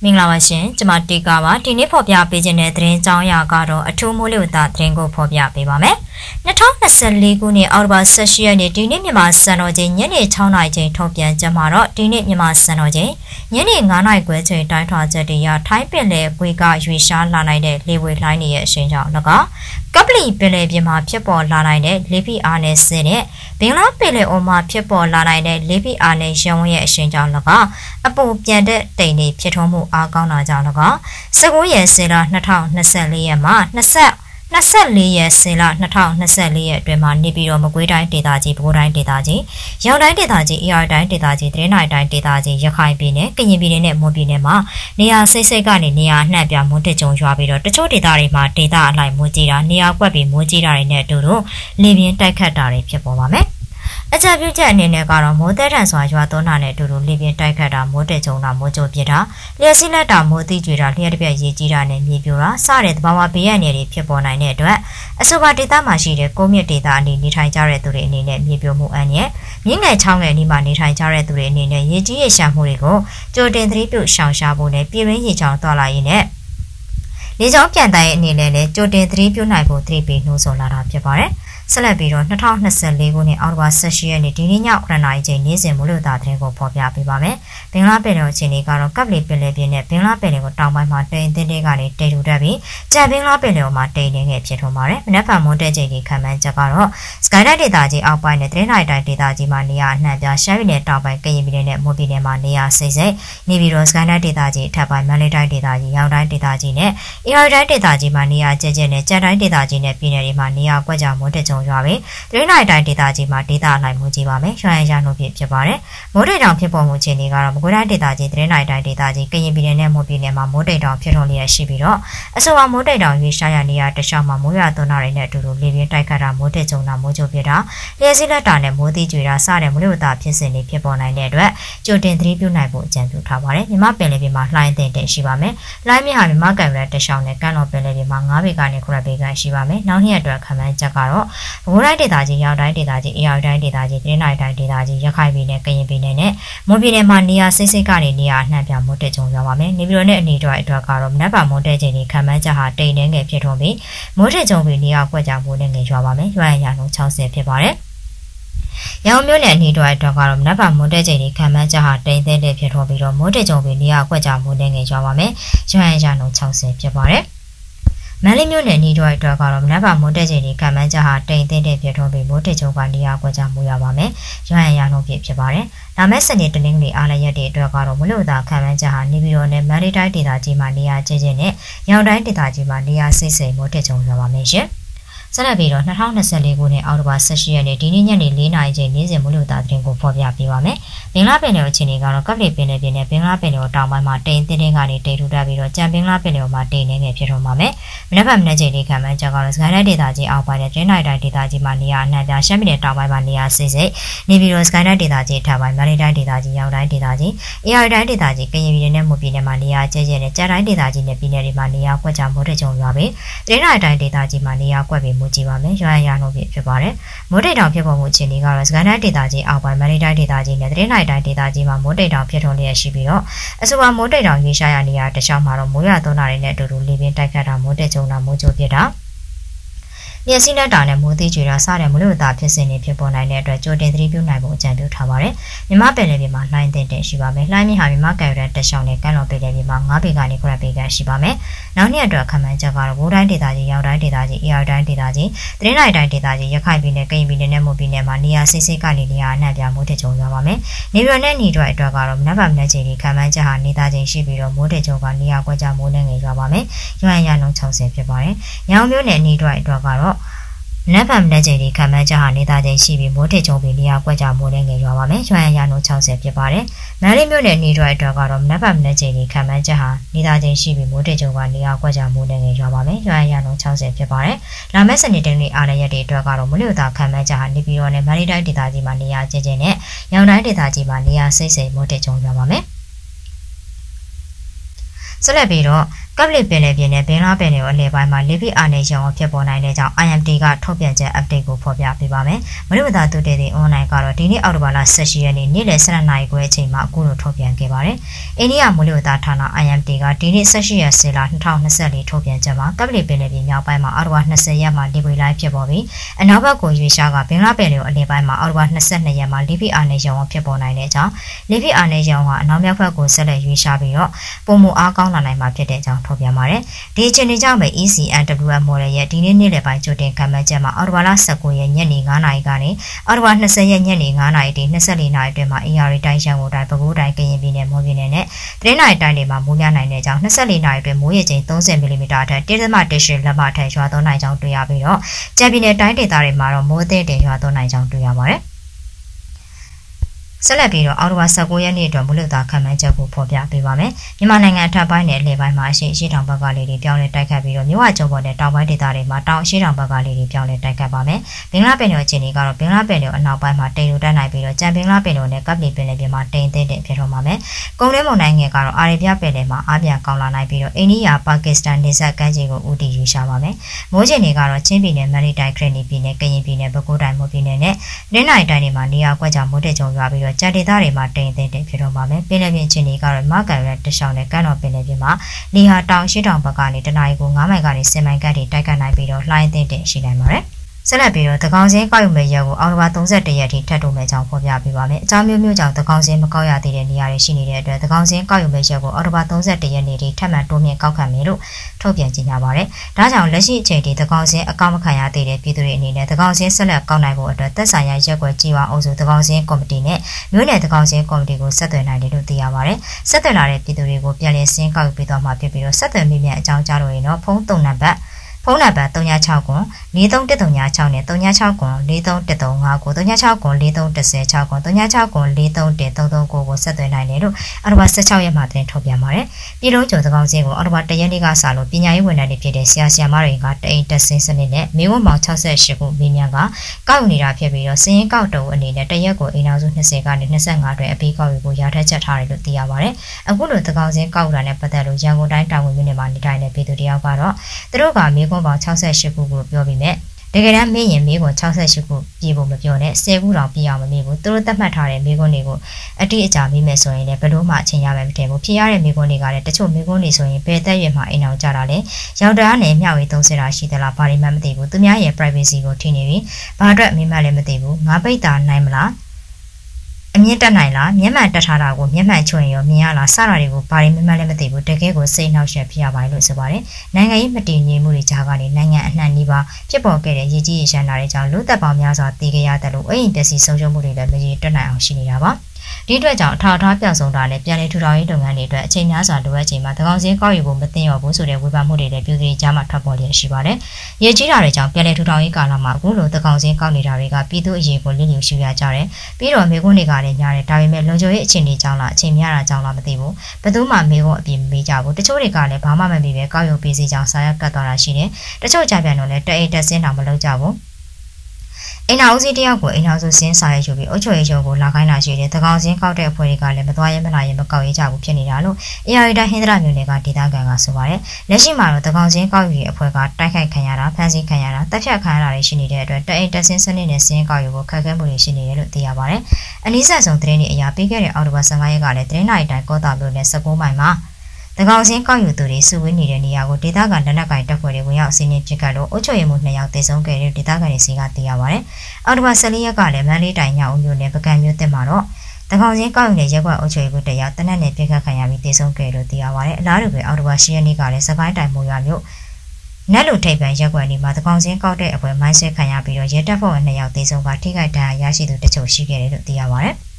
မင်္ဂလာပါရှင်ကျွန်မတီကာပါဒီနေ့ဖော်ပြပေးခြင်းတဲ့သတင်းကြောင်းရာကတော့အထူးမိုးလေဝသသတင်းကိုဖော်ပြပေးပါမယ်2024ခုနှစ်အောက်တိုဘာ18ရက်နေ့ဒီနေ့မြန်မာစံတော်ချိန်ညနေ6နာရီချိန်ထုတ်ပြန်ချက်မှာတော့ဒီနေ့မြန်မာစံတော်ချိန်ညနေ9နာရီခွဲချိန်တိုင်းထွာချက်တရထိုင်းပင်လယ်ကွေကရွေရှားလာနိုင်တဲ့လေဝေလှိုင်းတွေရဲ့အရှိန်ကြောင့်၎င်းကပလီပင်လယ်ပြင်မှာဖြစ်ပေါ်လာနိုင်တဲ့လေဖိအားနဲ့ဆင်းတဲ့ဘင်္ဂလားပင်လယ်အော်မှာဖြစ်ပေါ်လာနိုင်တဲ့လေဖိအားနဲ့ရေဝန်းရဲ့အရှိန်ကြောင့်၎င်းအပူပြန်တဲ့တိမ်တွေဖြစ်ထွန်းမှုအားကောင်းတာကြောင့်၎င်း19ရက်စေလ2024ရက်မှာ24ရက်စေလ2024ရက်အတွင်းမှာနေပြည်တော်မကွေးတိုင်းဒေသကြီးပဲခူးတိုင်းဒေသကြီးရောင်တိုင်းဒေသကြီးအေရတိုင်းဒေသကြီးတရင်းနိုင်တိုင်းဒေသကြီးရခိုင်ပြည်နယ်ကရင်ပြည်နယ်နဲ့မွန်ပြည်နယ်မှာနေရာစိတ်ကနေနေရာနှံ့ပြမွန်းတက်ကြုံရွာပြီးတော့တချို့ဒေသတွေမှာဒေသအလိုက်မိုးကြီးတာနေရာကွက်ပြီးမိုးကြီးတာတွေနဲ့အတူတူလေပြင်းတိုက်ခတ်တာတွေဖြစ်ပေါ်ပါမယ်အကြံပြုချက်အနေနဲ့ကတော့မိုးတဲထန်စွာရွာသွန်းတာနဲ့အတူတူလေပြင်းတိုက်ခတ်တာမိုးတက်ကြုံတာမိုးကြိုပြစ်တာလျှက်စီးလက်တာမိုးတိကျွေတာလျှက်တစ်ပြက်ရေကြီးတာနဲ့မြေပြိုတာစတဲ့သဘာဝဘေးအန္တရာယ်တွေဖြစ်ပေါ်နိုင်တဲ့အတွက်အဆိုပါဒေသမှာရှိတဲ့ကုန်းမြင့်ဒေသအနေနေထိုင်ကြတဲ့သူတွေအနေနဲ့မြေပြိုမှုအန္တရာယ်မြင့်ငယ်ချောင်းငယ်အနီးမှာနေထိုင်ကြတဲ့သူတွေအနေနဲ့ရေကြီးရေရှမ်းမှုတွေကိုကြိုတင်သတိပြုရှောင်ရှားဖို့နဲ့ပြည်ရင်းရေချောင်းသွားလာရင်းနဲ့လေကြောင်းပြန်တိုင်အနေနဲ့လည်းကြိုတင်သတိပြုနိုင်ဖို့သတိပေးနှိုးဆော်လာတာဖြစ်ပါတယ်ဆက်လက်ပြီးတော့2024ခုနှစ်အောက်တိုဘာ18ရက်နေ့ဒီနေ့ည9:00နာရီချိန်နေ့စဉ်မိုးလေဝသသတင်းကိုဖော်ပြပေးပါမယ်။ဘင်္ဂလားပင်လယ်အခြေအနေကတော့ကပ်လီပင်လယ်ပြင်နဲ့ဘင်္ဂလားပင်လယ်ကိုတောင်ပိုင်းမှာတိမ်တင်းတင်းကနေတိမ်ထူတက်ပြီးကြံဘင်္ဂလားပင်လယ်မှာတိမ်နေငယ်ဖြစ်ထွန်းပါတယ်။မနက်ဖြန်မွန်းတဲ့ချိန်ဒီခံမှန်းချက်ကတော့စကိုင်းတိုင်းဒေသကြီးအောက်ပိုင်းနဲ့တရင်းနိုင်တိုင်းဒေသကြီးမှာနေရာအနှံ့ပြရှမ်းပြည်နယ်တောင်ပိုင်းကရင်ပြည်နယ်နဲ့မွန်ပြည်နယ်မှာနေရာစိတ်စိတ်နေပြီးတော့စကိုင်းတိုင်းဒေသကြီးအထက်ပိုင်းမန္တလေးတိုင်းဒေသကြီးရောင်တိုင်းဒေသကြီးနဲ့အေရတိုင်းဒေသကြီးမှာနေရာကျကျနဲ့ကြံတိုင်းဒေသကြီးနဲ့ပြည်နယ်တွေမှာနေရာကွက်ကြားမွန်းတဲ့ကြုံရွာပြီးတရင်းနိုင်တိုင်းဒေသကြီးမှာဒေသအလိုက်မိုးကြီးပါမယ်။ရွှေရနှုတ်ဖြစ်ပါတယ်။မိုးတိမ်တောင်ဖြစ်ပေါ်မှုအခြေအနေကတော့မကွေးတိုင်းဒေသကြီးတရင်းနိုင်တိုင်းဒေသကြီးကရင်ပြည်နယ်နဲ့မွန်ပြည်နယ်မှာမိုးတိမ်တောင်ဖြစ်ထွန်းလျက်ရှိပြီးတော့အဆိုပါမိုးတိမ်တောင်ရွေးရှားရနေရတခြားမှာမိုးရွာသွန်းတာတွေနဲ့အတူတူလေပြင်းတိုက်ခတ်တာမိုးတက်ကြုံတာမိုးကြိုပြတာလျှက်စီးလက်တာနဲ့မိုးသီးကြွေတာစတဲ့မိုးလေဝသဖြစ်စဉ်တွေဖြစ်ပေါ်နိုင်တဲ့အတွက်ကြိုတင်သတိပြုနိုင်ဖို့အကြံပြုထားပါတယ်။မြမပင်လယ်ပြင်မှာလှိုင်းတင်တင်ရှိပါမယ်။လှိုင်းမြဟာမြမကံရတရှောင်းနဲ့ကမ်းတော်ပင်လယ်ပြင်မှာ9ပေကနေ9ပေခန့်ရှိပါမယ်။နောက်နှစ်အတွက်ခံမှန်းချက်ကတော့ပဲခူးတိုင်းဒေသကြီးရောင်တိုင်းဒေသကြီးအေရတိုင်းဒေသကြီးတရင်းနိုင်တိုင်းဒေသကြီးရခိုင်ပြည်နယ်ကရင်ပြည်နယ်နဲ့မွန်ပြည်နယ်မှာနေရာစိတ်ကနေနေရာအနှံ့ပြမိုးတက်ကြုံရွာပါမယ်။နေပြည်တော်နဲ့အနီးအတွက်ကတော့မနက်ဖြန်မိုးတက်ချိန်ဒီခံမှန်းချက်ဟာတိမ်နေငယ်ဖြစ်ထွန်းပြီးမိုးတက်ကြုံပြီးနေရာကွက်ကြောင်မိုးနဲ့ငယ်ရွာပါမယ်။ရွာရနှုန်း60ဖြစ်ပါတယ်။ရောင်မျိုးနဲ့အနီးအတွက်ကတော့မနက်ဖြန်မိုးတက်ချိန်ဒီခံမှန်းချက်ဟာတိမ်တဲ့ဖြစ်ထွန်းပြီးတော့မိုးတက်ကြုံပြီးနေရာကွက်ကြောင်မိုးနဲ့ငယ်ရွာပါမယ်။ရွာရနှုန်း60ဖြစ်ပါတယ်။မန္တလေးမြို့နယ်နီးတော့အတွက်ကတော့မနက်ဖြန်မိုးတက်ချိန်ဒီကံမှန်းချက်ဟာတိမ်တင်းတဲ့ဖြစ်ထွန်းပြီးမိုးတက်ကြုံကနေရာကွက်ကြမိုးရပါမယ်။ရွှံရနှုန်းဖြစ်ပါတယ်။ဒါမဲ့စနေတနင်္ဂနွေအားလရက်တွေအတွက်ကတော့မလို့သာကံမှန်းချက်ဟာနေပြည်တော်နဲ့မန္တလေးတိုင်းဒေသကြီးမှာနေရာကျကျနဲ့ရောင်တိုင်းဒေသကြီးမှာနေရာစိတ်စိမ်မိုးတက်ကြုံရပါမယ်ရှင်။ဆက်လက်ပြီးတော့2024ခုနှစ်အောက်တိုဘာ18ရက်နေ့ဒီနေ့ညနေ4:00နာရီချိန်နေ့စဉ်မိုးလေဝသသတင်းကိုဖော်ပြပေးပါမယ်။ဘင်္ဂလားပင်လယ်အခြေအနေကတော့ကပ်လီပင်လယ်ပြင်နဲ့ဘင်္ဂလားပင်လယ်တောင်ပိုင်းမှာတိမ်တင်းတင်းကနေတိမ်ထူတက်ပြီးတော့ကြံဘင်္ဂလားပင်လယ်မှာတိမ်နေငယ်ဖြစ်ထွန်းပါမယ်။မနက်ဖြန်မနက်ချိန်လေးခံမှန်းချက်ကတော့စကိုင်းတိုင်းဒေသကြီးအောက်ပိုင်းနဲ့တရင်းနိုင်တိုင်းဒေသကြီးမှာနေရာအနှံ့ပြရှမ်းပြည်နယ်တောင်ပိုင်းမှာနေရာစိတ်စိတ်နေပြီးတော့စကိုင်းတိုင်းဒေသကြီးအထက်ပိုင်းမန္တလေးတိုင်းဒေသကြီးရောင်တိုင်းဒေသကြီးအေရတိုင်းဒေသကြီးကရင်ပြည်နယ်နဲ့မွန်ပြည်နယ်မှာနေရာကျကျနဲ့ကြံတိုင်းဒေသကြီးနဲ့ပြည်နယ်တွေမှာနေရာကွက်ကြမိုးတက်ကြုံရွာပြီးတရင်းနိုင်တိုင်းဒေသကြီးမှာနေရာကွက်ပြီးမိုးကြီးပါမယ်။ရာနှုန်းဖြစ်ပါတယ်။မိုးတိမ်တောင်ဖြစ်ပေါ်မှုအခြေအနေကတော့စကိုင်းတိုင်းဒေသကြီးအောက်ပိုင်းမန္တလေးတိုင်းဒေသကြီးနဲ့တရင်းနိုင်တိုင်းဒေသကြီးမှာမိုးတိမ်တောင်ဖြစ်ထွန်းလျက်ရှိပြီးတော့အဆိုပါမိုးတိမ်တောင်ရွေးရှားရနေရတခြားမှာတော့မိုးရွာသွန်းတာတွေနဲ့အတူတူလေပြင်းတိုက်ခတ်တာမိုးတက်ကြုံတာမိုးကြိုပြတာလျှက်စီးလက်တာနဲ့မိုးသီးကြွေတာစတဲ့မိုးလေဝသဖြစ်စဉ်တွေဖြစ်ပေါ်နိုင်တဲ့အတွက်ကြိုတင်သတိပြုနိုင်ဖို့အကြံပြုထားပါတယ်။မြမပင်လယ်ပြင်မှာလှိုင်းတင်တင်ရှိပါမယ်။လှိုင်းမြဟာမြမကံရတရှောင်းနဲ့ကမ်းတော်ပင်လယ်ပြင်မှာ9ပေကနေ9ပေခန့်ရှိပါမယ်။နောက်နှစ်အတွက်ခံမှန်းချက်ကတော့ဘိုးတိုင်းဒေသကြီးရောင်တိုင်းဒေသကြီးအေရတိုင်းဒေသကြီးတရင်းနိုင်တိုင်းဒေသကြီးရခိုင်ပြည်နယ်ကရင်ပြည်နယ်နဲ့မွန်ပြည်နယ်မှာနေရာစိတ်ကနေနေရာအနှံ့ပြမိုးတက်ကြုံရပါမယ်။နေပြည်တော်နဲ့ညီအတွက်ကတော့မနက်ဖြန်မနက်ချိန်ဒီခံမှန်းချက်ဟာနေသားချိန်ရှိပြီးတော့မိုးတက်ကြုံကနေရာကွက်ကြမိုးနဲ့ငယ်ရွာပါမယ်။ရွှံရနှုန်း60ဖြစ်ပါတယ်။ရောင်မျိုးနဲ့ညီအတွက်ကတော့နက်ဖမ်လက်ချိန်ဒီခံမှန်းချက်ဟာနေသားချိန်ရှိပြီးမိုးထစ်ချုံပြီးနေရာကွက်ကြမိုးနဲ့ငယ်ရွာပါမယ်။ရွှံရနှုန်း60ဖြစ်ပါတယ်။မန္တလေးမြို့နယ်နေအတွက်ကတော့နက်ဖမ်လက်ချိန်ဒီခံမှန်းချက်ဟာနေသားချိန်ရှိပြီးမိုးထစ်ချုံကနေရာကွက်ကြမိုးနဲ့ငယ်ရွာပါမယ်။ရွှံရနှုန်း60ဖြစ်ပါတယ်။လာမယ့်စနေတနေ့အားလရက်တွေအတွက်ကတော့မိုးလေဝသခံမှန်းချက်ဟာနေပြည်တော်နဲ့မန္တလေးတိုင်းဒေသကြီးမှာနေရာကျကျနဲ့ရောင်တိုင်းဒေသကြီးမှာနေရာစိတ်စိမ်မိုးထစ်ချုံရွာပါမယ်။ဆက်လက်ပြီးတော့ကပ်လစ်ပင်လေပြင်းနဲ့ဘင်္ဂလားပင်လယ်အလယ်ပိုင်းမှာလေဖိအားနည်းရောင်ဖြစ်ပေါ်နိုင်တဲ့ကြောင့် IMD ကထုတ်ပြန်ချက် update ကိုဖော်ပြပေးပါမယ်။မနက်ဖြန်သုတေသီ online ကတော့ဒီနေ့အောက်တိုဘာလ18ရက်နေ့နေ့လယ်12နာရီခွဲအချိန်မှာအခုလိုထုတ်ပြန်ခဲ့ပါတယ်။အိန္ဒိယမိုးလေဝသဌာန IMD ကဒီနေ့18ရက်10လ2024ထုတ်ပြန်ချက်မှာကပ်လစ်ပင်လေပြင်းမြောက်ပိုင်းမှာအောက်တိုဘာ20ရက်မှာလေပွေလိုင်းဖြစ်ပေါ်ပြီးအနောက်ဘက်ကိုရွေ့ရှားကဘင်္ဂလားပင်လယ်အလယ်ပိုင်းမှာအောက်တိုဘာ22ရက်မှာလေဖိအားနည်းရောင်ဖြစ်ပေါ်နိုင်တဲ့ကြောင့်လေဖိအားနည်းရောင်ဟာအနောက်မြောက်ဘက်ကိုဆက်လက်ရွေ့ရှားပြီးတော့ပုံမအားကောင်းလာနိုင်မှာဖြစ်တဲ့ကြောင့်ထုတ်ပြန်ပါတယ်။ဒီအခြေအနေကြောင့်ပဲ ECNWF model ရဲ့ဒီနေ့နေ့လယ်ပိုင်းကြိုတင်ကမ်းမှတ်ချက်မှာအော်တိုဘာလ19ရက်ညနေ9နာရီကနေအော်တိုဘာ20ရက်ညနေ9နာရီတိ24နာရီအတွင်းမှာ AR တိုင်းရှမ်းကိုတိုင်းပဲခူးတိုင်းကရင်ပြည်နယ်မိုးပြည်နယ်နဲ့သတင်းနာရီတိုင်းတွေမှာမိုးများနိုင်တဲ့ကြောင့်24နာရီအတွင်းမိုးရေချိန်30မီလီမီတာအထက်1.1လက်မထက်ရွာသွန်းနိုင်ကြောင်းတွေ့ရပြီးတော့ကြံပြည်နယ်တိုင်းဒေသတွေမှာတော့မိုးအသင့်တင်ရွာသွန်းနိုင်ကြောင်းတွေ့ရပါတယ်။ဆက်လက်ပြီးတော့အော်တိုဘာ19ရက်နေ့အတွက်မိုးလေဝသခန့်မှန်းချက်ကိုဖော်ပြပေးပါမယ်။မြန်မာနိုင်ငံအထက်ပိုင်းနဲ့အလယ်ပိုင်းမှာအရှေ့တောင်ဘက်ကလေတွေပြောင်းလဲတိုက်ခတ်ပြီးတော့မြဝကျုံပေါ်နဲ့တောင်ပိုင်းဒေသတွေမှာတောင်အရှေ့တောင်ဘက်ကလေတွေပြောင်းလဲတိုက်ခတ်ပါမယ်။ဘင်္ဂလားပင်လယ်အခြေအနေကတော့ဘင်္ဂလားပင်လယ်အနောက်ပိုင်းမှာတိမ်လိုတက်နိုင်ပြီးတော့ကြံဘင်္ဂလားပင်လယ်နဲ့ကပ်လီပင်လယ်ပြင်မှာတိမ်သိမ့်တဲ့ဖြစ်တော့မှာမယ်။ကုန်းတွင်းမုန်တိုင်းငယ်ကတော့အာရေဗျပင်လယ်မှာအားပြန်ကောင်းလာနိုင်ပြီးတော့အိန္ဒိယပါကစ္စတန်နယ်စပ်ကမ်းခြေကိုဦးတည်ရွေ့ရှားပါမယ်။မိုးချိန်တွေကတော့ချင်းပြည်နယ်မန္တလေးတိုင်းခရနီပြည်နယ်ကရင်ပြည်နယ်ပဲခူးတိုင်းမိုးပြည်နယ်နဲ့ရင်းနိုင်တိုင်းတွေမှာနေရာကွက်ကြောင့်မိုးတက်ကြုံရွာပြီးတော့ကြံဒေသတွေမှာတိမ်သိမ့်တဲ့ဖြစ်တော့မှာမယ်။ပင်လယ်ပြင်အခြေအနေကတော့မကန်ရက်တရှောင်းနဲ့ကမ်းတော်ပင်လယ်ပြင်မှာနေဟာတောင်ရှေ့တောင်ဘက်ကနေတနအီကို9မိုင်ကနေ10မိုင်ကတ်ထိတိုက်ခတ်နိုင်ပြီးတော့လှိုင်းသိမ့်တဲ့ရှိနိုင်ပါတယ်။ဆက်လက်ပြီးတော့သကောင်စင်းကောက်ယူမဲ့ရက်ကိုအောက်တိုဘာ31ရက်ထိထပ်တိုးမဲ့ကြောင်းဖော်ပြပေးပါမယ်။အကြောင်းမျိုးကြောင့်သကောင်စင်းမကောက်ရသေးတဲ့နေရာတွေရှိနေတဲ့အတွက်သကောင်စင်းကောက်ယူမဲ့ရက်ကိုအောက်တိုဘာ31ရက်နေ့ထိထပ်မံတိုးမြင့်ကောက်ခံမယ်လို့ထုတ်ပြန်ကြေညာပါတယ်။ဒါကြောင့်လက်ရှိအချိန်ထိသကောင်စင်းအကောင့်မခံရသေးတဲ့ပြည်သူတွေအနေနဲ့သကောင်စင်းဆက်လက်ကောက်နိုင်ဖို့အတွက်သက်ဆိုင်ရာရက်ွယ်ကြီးဝအုပ်စုသကောင်စင်းကော်မတီနဲ့မြို့နယ်သကောင်စင်းကော်မတီကိုဆက်သွယ်နိုင်တယ်လို့သိရပါတယ်။ဆက်သွယ်လာတဲ့ပြည်သူတွေကိုပြန်လည်စင်းကောက်ယူပေးသွားမှာဖြစ်ပြီးတော့ဆက်သွယ်မိမြန်အကြောင်းကြားလို့ရင်တော့ဖုန်း3နံပါတ်ဖုန်းနံပါတ်396ကွန်43136နဲ့396ကွန်43135ကို396ကွန်43106ကွန်396ကွန်43133ကိုဆက်သွယ်နိုင်တယ်လို့အော်တိုဘာ16ရက်မှာတင်ထုတ်ပြန်ပါတယ်။ပြည်လုံးကျော်သကောင်စင်းကိုအော်တိုဘာ1ရက်နေ့ကစလို့ပညာရေးဝန်ထမ်းတွေဖြစ်တဲ့ဆရာမတွေကတအိမ်တက်စင်းစနစ်နဲ့မိဝတ်ပေါင်း68ခုမိမြန်ကကောက်နေတာဖြစ်ပြီးတော့စင်းကောက်တုံအနေနဲ့တရက်ကိုအိမ်အောင်စု20ကနေ25တွင်အပြီးကောက်ယူဖို့ရထက်ချက်ထားတယ်လို့သိရပါတယ်။အခုလိုသကောင်စင်းကောက်တာနဲ့ပတ်သက်လို့ရန်ကုန်တိုင်းတာဝန်မြို့နယ်မှာနေထိုင်တဲ့ပြည်သူတယောက်ကတော့သူတို့ကမိကွန်ပေါင်း68ခုကိုပြောပြီးမြဲတကယ်တမ်းမင်းရင်မိကွန်68ခုပြည်ဖို့မပြောနဲ့10ခုတောင်ပြည့်အောင်မမေးဘူးသူတို့သတ်မှတ်ထားတဲ့မိကွန်တွေကိုအတိအကျမေးမယ်ဆိုရင်လည်းဘယ်လို့မှအချိန်ရမယ်မထင်ဘူးဖြစ်ရတဲ့မိကွန်တွေကလည်းတချို့မိကွန်တွေဆိုရင်ဘယ်သက်ရွယ်မှာအိမ်အောင်ကြတာလဲရောက်တာနဲ့မျှဝေ30တာရှိသလားဘာတွေမှမသိဘူးသူများရဲ့ privacy ကိုထိနေပြီဘာအတွက်မိမှလည်းမသိဘူးငါပိတ်တာနိုင်မလားအမြင့်တက်နိုင်လားမျက်မှန်တက်ထားတာကိုမျက်မှန်ချွင်ရောမြင်ရလားစတာတွေကိုဘာတွေမှလည်းမသိဘူးတကယ်ကိုစိတ်နှောက်ယှက်ဖြစ်ရပါလို့ဆိုပါတယ်နိုင်ငံရေးမတည်ငြိမ်မှုတွေကြားကနေနိုင်ငံအနှံ့နီးပါးဖြစ်ပေါ်ခဲ့တဲ့ရည်ကြီးရရှမ်းတာတွေကြောင့်လူသက်ပေါင်းများစွာတည်ခဲ့ရတဲ့လို့အိမ်ပျက်စီးဆုံးရှုံးမှုတွေလည်းမရေတွက်နိုင်အောင်ရှိနေတာပါဒီအတွက်ကြောင့်အထောက်အထားပြဆောင်တာနဲ့ပြန်လည်ထူထောင်ရေးလုပ်ငန်းတွေအတွက်အချိန်များစွာလိုအပ်ချိန်မှာသကောင်စင်းကောက်ယူဖို့မသင့်လျော်ဘူးဆိုတဲ့ဝေဖန်မှုတွေလည်းပြည်သူတွေကြားမှာထွက်ပေါ်လျက်ရှိပါတယ်။ရည်ကြီးတာတွေကြောင့်ပြန်လည်ထူထောင်ရေးကာလမှာအခုလိုသကောင်စင်းကောက်နေတာတွေကပြည်သူအရေးကိုလျှလျှရှုရကြတယ်။ပြီးတော့မိခွန်းတွေကလည်းညားတယ်ဒါပေမဲ့လုံခြုံရေးအခြေအနေကြောင့်လားအချိန်များတာကြောင့်လားမသိဘူး။ဘယ်သူမှမိခွန်းအပြည့်မမေးကြဘူး။တချို့တွေကလည်းဘာမှမပြီးပဲကောက်ယူပေးစီကြောင်းစာရွက်ကတ်သွားတာရှိတယ်။တချို့ကြပြန်တော့လည်းတအိတ်တက်စင်းတောင်မလုပ်ကြဘူး။အိမ်နောက်စီတယောက်ကိုအိမ်နောက်စုစင်းစာရေးယူပြီးအုတ်ချွေရုံကိုလာခိုင်းတာရှိတယ်။သကောင်စင်းကောက်တဲ့အဖွဲ့တွေကလည်းမသွားရဲမလာရဲမကောက်ရဲကြဘူးဖြစ်နေတာလို့ AR တိုင်းဟင်္ဒရာမြို့နယ်ကဒေသခံကဆိုပါတယ်။လက်ရှိမှာတော့သကောင်စင်းကောက်ယူအဖွဲ့ကတိုက်ခိုက်ခံရတာဖမ်းဆီးခံရတာတပ်ဖြတ်ခံရတာတွေရှိနေတဲ့အတွက်တအိမ်တက်စင်းစနစ်နဲ့စင်းကောက်ယူဖို့ခက်ခဲမှုတွေရှိနေတယ်လို့သိရပါတယ်။အနည်းဆက်ဆုံးသတင်းတွေအရာပြီးခဲ့တဲ့အောက်တိုဘာ15ရက်ကလည်းသတင်းနိုင်တိုင်းကောတာမြို့နယ်19မိုင်မှာတကောင်စင်းကောက်ယူသူတွေစုဝေးနေတဲ့နေရာကိုဒေသခံလက်နက်ကိုင်တပ်ဖွဲ့တွေဝင်ရောက်စီးနင်းပစ်ခတ်လို့အုပ်ချုပ်ရေးမှူး2ယောက်သေဆုံးခဲ့တဲ့ဒေသခံတွေစီကသိရပါတယ်။အောက်တိုဘာ14ရက်ကလည်းမန္တလေးတိုင်းညောင်ဦးမြို့နယ်ပကံမြို့တင်မှာတော့တကောင်စင်းကောက်ယူတဲ့ရက်ကွက်အုပ်ချုပ်ရေးမှူး2ယောက်တနက်နေ့ပစ်ခတ်ခံရပြီးသေဆုံးခဲ့လို့သိရပါတယ်။အလားတူပဲအောက်တိုဘာ10ရက်နေ့ကလည်းစကိုင်းတိုင်းမိုးရွာမြို့နက်လူထိပ်ပံရက်ကွက်နေမှာတကောင်စင်းကောက်တဲ့အပွဲမိုင်းဆွဲခံရပြီးတော့ရဲတပ်ဖွဲ့ဝင်2ယောက်သေဆုံးကထိခိုက်ဒဏ်ရာရရှိသူတချို့ရှိခဲ့တယ်လို့သိရပါတယ်။